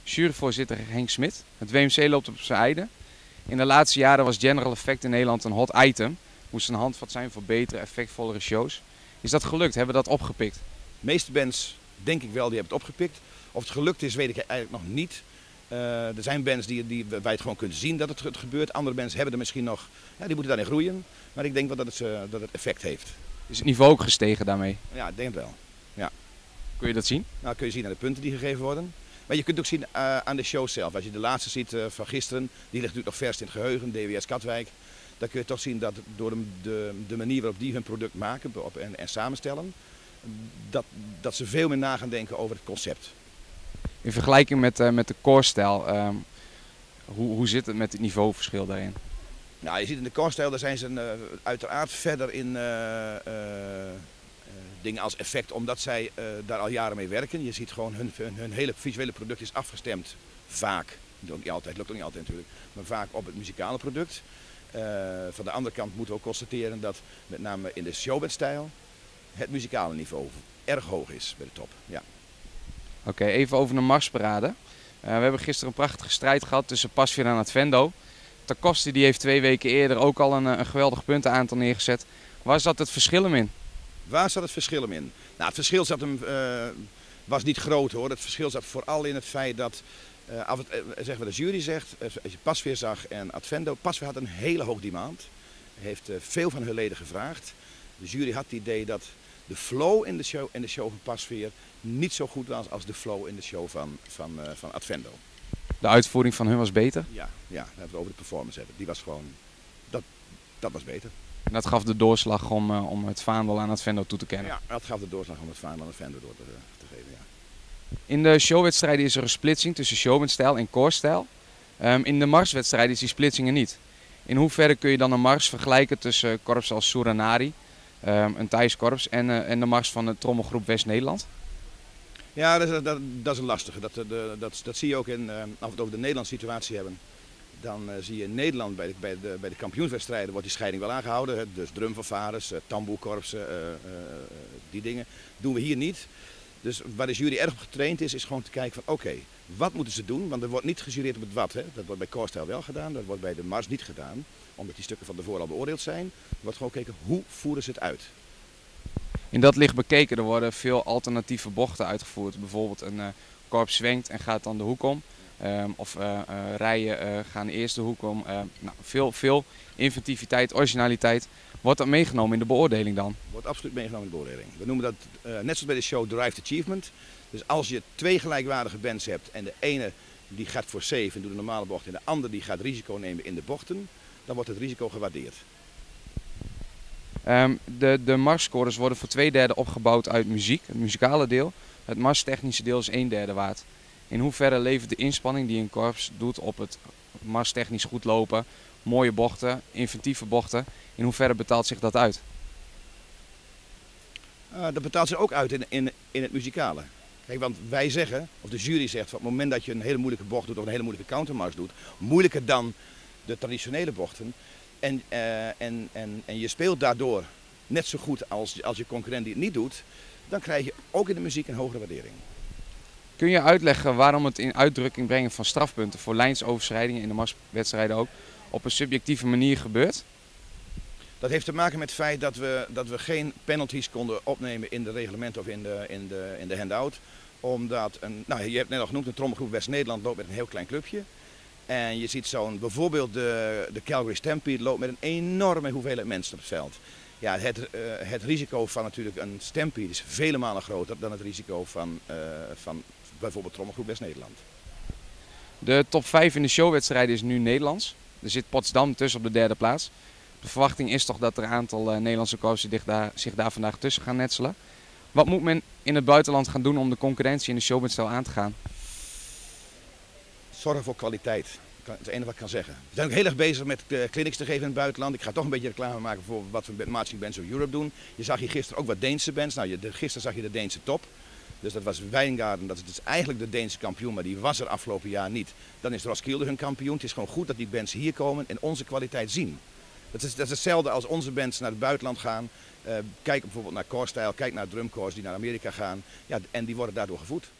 juryvoorzitter Henk Smit. Het WMC loopt op zijn einde. In de laatste jaren was General Effect in Nederland een hot item. Moest een handvat zijn voor betere, effectvollere shows. Is dat gelukt? Hebben we dat opgepikt? De meeste bands, denk ik wel, die hebben het opgepikt. Of het gelukt is, weet ik eigenlijk nog niet. Er zijn bands die wij het gewoon kunnen zien dat het gebeurt. Andere bands hebben er misschien nog, ja, die moeten daarin groeien. Maar ik denk wel dat het effect heeft. Is het niveau ook gestegen daarmee? Ja, ik denk het wel. Ja. Kun je dat zien? Nou, kun je zien aan de punten die gegeven worden. Maar je kunt het ook zien aan de show zelf. Als je de laatste ziet van gisteren, die ligt natuurlijk nog vers in het geheugen, DWS Katwijk. Dan kun je toch zien dat door de manier waarop die hun product maken en samenstellen, dat ze veel meer na gaan denken over het concept. In vergelijking met de core-stijl, hoe zit het met het niveauverschil daarin? Nou, je ziet in de core-stijl, daar zijn ze uiteraard verder in dingen als effect, omdat zij daar al jaren mee werken. Je ziet gewoon hun hele visuele product is afgestemd, vaak, lukt ook niet altijd natuurlijk, maar vaak op het muzikale product. Van de andere kant moeten we ook constateren dat met name in de showbandstijl het muzikale niveau erg hoog is bij de top. Ja. Oké, even over de marsparade. We hebben gisteren een prachtige strijd gehad tussen Pasveer en Advendo. Tarkovsky die heeft 2 weken eerder ook al een geweldig puntenaantal neergezet. Waar zat het verschil hem in? Waar zat het verschil hem in? Nou, het verschil was niet groot hoor. Het verschil zat vooral in het feit dat, zeg wat de jury zegt, als je Pasveer zag en Advendo, Pasveer had een hele hoog demand. Heeft veel van hun leden gevraagd. De jury had het idee dat de flow in de show van Pasveer niet zo goed was als de flow in de show van Advendo. De uitvoering van hun was beter? Ja, dat hebben we over de performance hebben. Die was gewoon, dat was beter. En dat gaf de doorslag om het vaandel aan Advendo toe te kennen? Ja, dat gaf de doorslag om het vaandel aan Advendo door te geven, ja. In de showwedstrijden is er een splitsing tussen showbandstijl en core-stijl. In de marswedstrijden is die splitsing er niet. In hoeverre kun je dan een mars vergelijken tussen korps als Suranari, een Thais korps, en de mars van de trommelgroep West-Nederland? Ja, dat is een lastige. Dat zie je ook als we het over de Nederlandse situatie hebben. Dan zie je in Nederland bij de kampioenswedstrijden wordt die scheiding wel aangehouden. Dus drumfanfares, tamboerkorpsen, die dingen doen we hier niet. Dus waar de jury erg op getraind is gewoon te kijken van oké, wat moeten ze doen? Want er wordt niet gejureerd op het wat. Hè? Dat wordt bij core-stijl wel gedaan, dat wordt bij de mars niet gedaan. Omdat die stukken van tevoren al beoordeeld zijn. Er wordt gewoon gekeken hoe voeren ze het uit. In dat licht bekeken, er worden veel alternatieve bochten uitgevoerd. Bijvoorbeeld een korps zwenkt en gaat dan de hoek om. Of rijen gaan eerst de hoek om. Veel inventiviteit, originaliteit. Wordt dat meegenomen in de beoordeling dan? Wordt absoluut meegenomen in de beoordeling. We noemen dat, net zoals bij de show, Derived Achievement. Dus als je 2 gelijkwaardige bands hebt en de ene die gaat voor safe en doet een normale bocht en de andere die gaat risico nemen in de bochten, dan wordt het risico gewaardeerd. De marsscores worden voor 2/3 opgebouwd uit muziek, het muzikale deel. Het marstechnische deel is 1/3 waard. In hoeverre levert de inspanning die een korps doet op het marstechnisch goed lopen, mooie bochten, inventieve bochten, in hoeverre betaalt zich dat uit? Dat betaalt zich ook uit in het muzikale. Kijk, want wij zeggen, of de jury zegt, op het moment dat je een hele moeilijke bocht doet of een hele moeilijke countermars doet, moeilijker dan de traditionele bochten, en je speelt daardoor net zo goed als je concurrent die het niet doet, dan krijg je ook in de muziek een hogere waardering. Kun je uitleggen waarom het in uitdrukking brengen van strafpunten voor lijnsoverschrijdingen in de marswedstrijden ook op een subjectieve manier gebeurt? Dat heeft te maken met het feit dat we geen penalties konden opnemen in de reglementen of in de handout. Omdat, je hebt net al genoemd, een trommelgroep West-Nederland loopt met een heel klein clubje. En je ziet bijvoorbeeld de Calgary Stampede loopt met een enorme hoeveelheid mensen op het veld. Ja, het risico van natuurlijk een Stampede is vele malen groter dan het risico van bijvoorbeeld trommelgroep West-Nederland. De top 5 in de showwedstrijden is nu Nederlands. Er zit Potsdam tussen op de 3e plaats. De verwachting is toch dat er een aantal Nederlandse korpsen zich daar vandaag tussen gaan netselen. Wat moet men in het buitenland gaan doen om de concurrentie in de showbandstijl aan te gaan? Zorgen voor kwaliteit. Dat is het enige wat ik kan zeggen. We zijn ook heel erg bezig met clinics te geven in het buitenland. Ik ga toch een beetje reclame maken voor wat we met Marching Bands of Europe doen. Je zag hier gisteren ook wat Deense bands. Gisteren zag je de Deense top. Dus dat was Wijngaarden, dat is dus eigenlijk de Deense kampioen, maar die was er afgelopen jaar niet. Dan is Roskilde hun kampioen. Het is gewoon goed dat die bands hier komen en onze kwaliteit zien. Dat is hetzelfde als onze bands naar het buitenland gaan. Kijk bijvoorbeeld naar core-stijl, kijk naar drumcorps die naar Amerika gaan. Ja, en die worden daardoor gevoed.